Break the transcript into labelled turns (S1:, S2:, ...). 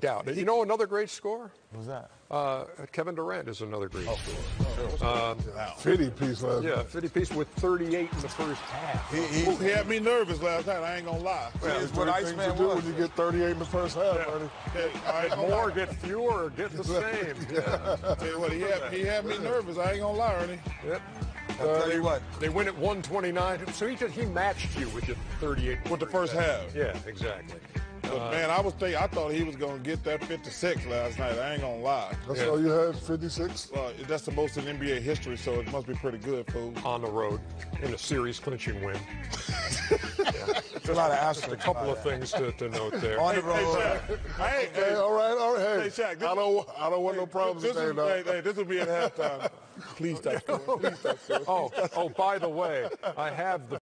S1: doubt. And you know another great score?
S2: What's that?
S1: Kevin Durant is another great scorer.
S3: 50 piece last night.
S1: Yeah, 50 piece with 38 in the first half.
S4: He had me nervous last night. I ain't gonna lie.
S3: Well, it's what Iceman do when you get 38 in the first half, buddy.
S1: Get more, get fewer, or get the same. Yeah.
S4: Tell you what, he had me nervous. I ain't gonna lie, Ernie.
S1: Yep.
S2: I'll tell you what.
S1: They win at 129. So he matched you with your 38
S4: with the first half.
S1: Yeah, exactly.
S4: But man, I thought he was gonna get that 56 last night. I ain't gonna lie.
S3: That's all you had, 56?
S4: That's the most in NBA history, so it must be pretty good, fool.
S1: On the road in a series clinching win.
S2: There's a lot of asterisks.
S1: Just a couple of things to note there.
S2: On the road.
S3: Hey, all right. Hey,
S4: Shaq,
S3: I don't want no problems today, though.
S4: Hey, this will be at halftime. Please stop scoring. Please stop scoring.
S1: Oh, by the way, I have the